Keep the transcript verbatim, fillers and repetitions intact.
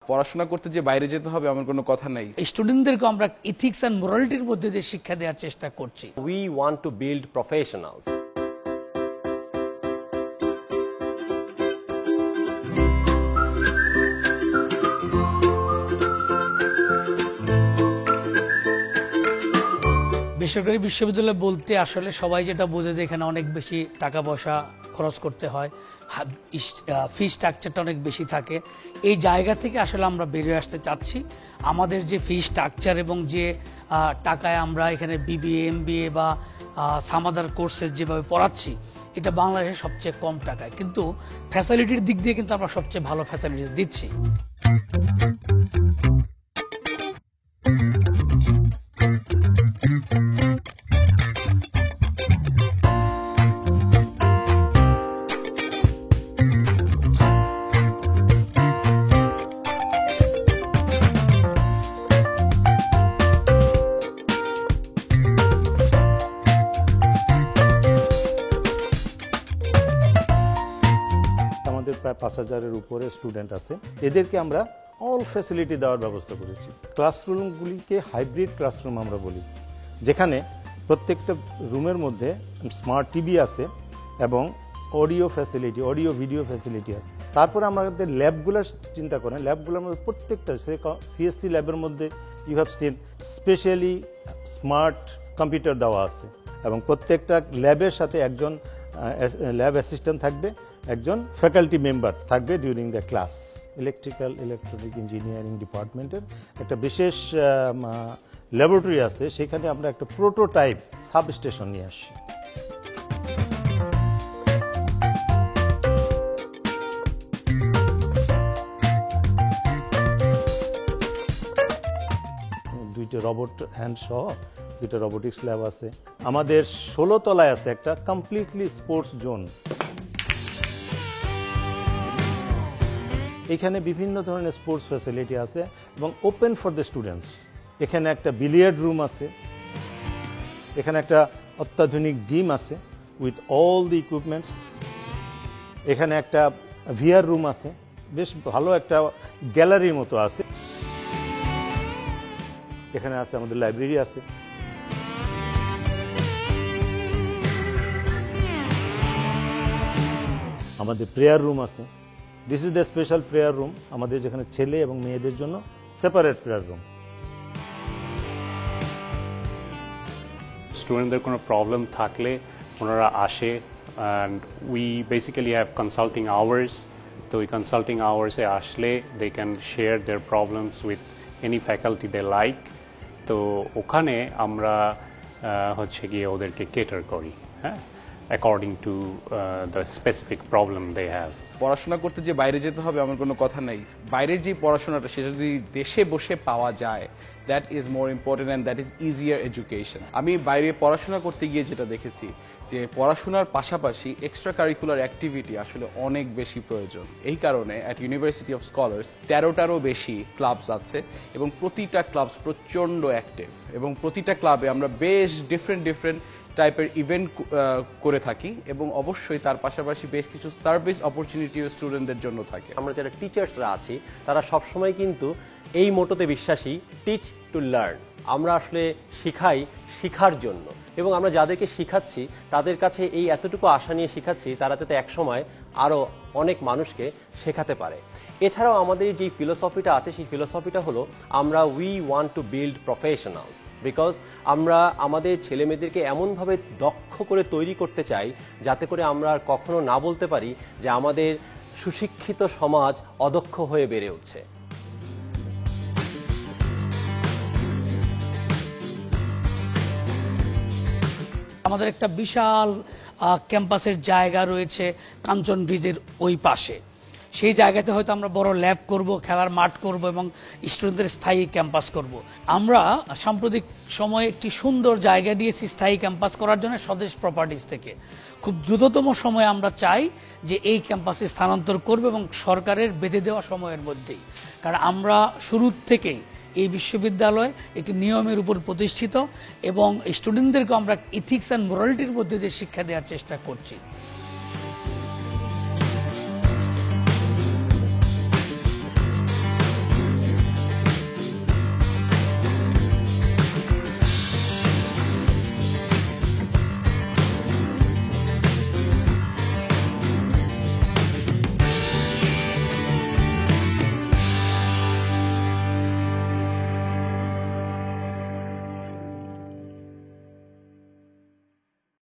পড়াশোনা করতে যে বাইরে যেতে হবে এমন কোনো কথা নাই। স্টুডেন্টদেরকে আমরা ইথিক্স এন্ড মোরালিটির মধ্যে দিয়ে শিক্ষা দেওয়ার চেষ্টা করছি। We want to build professionals. বেসরকারি বিশ্ববিদ্যালয় বলতে আসলে সবাই যেটা বোঝে যে এখানে অনেক বেশি টাকা পয়সা খরচ করতে হয়, ফি স্ট্রাকচারটা অনেক বেশি থাকে। এই জায়গা থেকে আসলে আমরা বেরিয়ে আসতে চাচ্ছি। আমাদের যে ফি স্ট্রাকচার এবং যে টাকায় আমরা এখানে বিবিএ এমবিএ বা সামাদার কোর্সেস যেভাবে পড়াচ্ছি, এটা বাংলাদেশের সবচেয়ে কম টাকায়, কিন্তু ফ্যাসিলিটির দিক দিয়ে কিন্তু আমরা সবচেয়ে ভালো ফ্যাসিলিটিস দিচ্ছি। প্রায় পাঁচ হাজারের উপরে স্টুডেন্ট আছে, এদেরকে আমরা অল ফ্যাসিলিটি দেওয়ার ব্যবস্থা করেছি। ক্লাসরুমগুলিকে হাইব্রিড ক্লাসরুম আমরা বলি, যেখানে প্রত্যেকটা রুমের মধ্যে স্মার্ট টিভি আছে এবং audio facility, audio video facility আছে। তারপরে আমাদের ল্যাবগুলো চিন্তা করেন, ল্যাবগুলোর মধ্যে প্রত্যেকটা সিএসসি ল্যাবের মধ্যে you have seen specially smart computer দেওয়া আছে এবং প্রত্যেকটা ল্যাবের সাথে একজন ল্যাব অ্যাসিস্ট্যান্ট থাকবে, একজন ফ্যাকাল্টি মেম্বার থাকবে during the class. Electrical electronic engineering ডিপার্টমেন্টের একটা বিশেষ ল্যাবরেটরি আছে, সেখানে আমরা একটা প্রোটোটাইপ সাবস্টেশন নিয়ে আসি। দুইটা রোবট হ্যান্ড সহ দুইটা রোবোটিক্স ল্যাব আছে। আমাদের ষোলো তলায় আছে একটা কমপ্লিটলি স্পোর্টস জোন। এখানে বিভিন্ন ধরনের স্পোর্টস ফ্যাসিলিটি আছে এবং ওপেন ফর দ্য স্টুডেন্টস। এখানে একটা বিলিয়ার্ড রুম আছে, এখানে একটা অত্যাধুনিক জিম আছে উইথ অল দি ইকুইপমেন্টস। এখানে একটা ভিআর রুম আছে, বেশ ভালো একটা গ্যালারির মতো আছে। এখানে আছে আমাদের লাইব্রেরি আছে। আমাদের প্রেয়ার রুম আছে। This is the special prayer room, আমাদের যেখানে ছেলে এবং মেয়েদের জন্য সেপারেট প্রেয়ার রুম। স্টুডেন্টদের কোনো প্রবলেম থাকলে ওনারা আসে, and we basically have consulting hours. তো ওই কনসাল্টিং আওয়ার্সে আসলে they can share their problems with any faculty they like. তো ওখানে আমরা হচ্ছে গিয়ে ওদেরকে কেটার করি, হ্যাঁ, according to the specific problem they have. পড়াশোনা করতে যে বাইরে যেতে হবে এমন কোনো কথা নেই। বাইরের যে পড়াশোনাটা সেটা যদি দেশে বসে পাওয়া যায়, that is more important and that is easier education. আমি বাইরে পড়াশোনা করতে গিয়ে যেটা দেখেছি যে পড়াশোনার পাশাপাশি এক্সট্রা কারিকুলার অ্যাক্টিভিটি আসলে অনেক বেশি প্রয়োজন। এই কারণে অ্যাট ইউনিভার্সিটি অফ স্কলার্স তেরোটারও বেশি ক্লাবস আছে এবং প্রতিটা ক্লাবস প্রচণ্ড অ্যাক্টিভ এবং প্রতিটা ক্লাবে আমরা বেশ ডিফারেন্ট ডিফারেন্ট টাইপের ইভেন্ট করে থাকি এবং অবশ্যই তার পাশাপাশি বেশ কিছু সার্ভিস অপরচুনিটিও স্টুডেন্টদের জন্য থাকে। আমরা যারা টিচার্সরা আছি তারা সবসময় কিন্তু এই মোটোতে বিশ্বাসী, টিচ টু লার্ন। আমরা আসলে শিখাই শিখার জন্য, এবং আমরা যাদেরকে শিখাচ্ছি তাদের কাছে এই এতটুকু আশা নিয়ে শিখাচ্ছি তারা যাতে একসময় আরও অনেক মানুষকে শেখাতে পারে। এছাড়াও আমাদের যে ফিলোসফিটা আছে সেই ফিলোসফিটা হলো আমরা we want to build professionals, because আমরা আমাদের ছেলেমেয়েদেরকে এমনভাবে দক্ষ করে তৈরি করতে চাই যাতে করে আমরা আর কখনো না বলতে পারি যে আমাদের সুশিক্ষিত সমাজ অদক্ষ হয়ে বেড়ে উঠছে। আমাদের একটা বিশাল ক্যাম্পাসের জায়গা রয়েছে কাঞ্চন ব্রিজের ওই পাশে। সেই জায়গাতে হয়তো আমরা বড় ল্যাব করব, খেলার মাঠ করব এবং স্টুডেন্টদের স্থায়ী ক্যাম্পাস করব। আমরা সাম্প্রতিক সময়ে একটি সুন্দর জায়গা দিয়েছি স্থায়ী ক্যাম্পাস করার জন্য স্বদেশ প্রপার্টিজ থেকে। খুব দ্রুততম সময়ে আমরা চাই যে এই ক্যাম্পাসে স্থানান্তর করব এবং সরকারের বেঁধে দেওয়া সময়ের মধ্যেই, কারণ আমরা শুরু থেকেই এই বিশ্ববিদ্যালয় একটি নিয়মের উপর প্রতিষ্ঠিত এবং স্টুডেন্টদেরকে আমরা ইথিক্স অ্যান্ড মোরালিটির মধ্যে দিয়ে শিক্ষা দেওয়ার চেষ্টা করছি।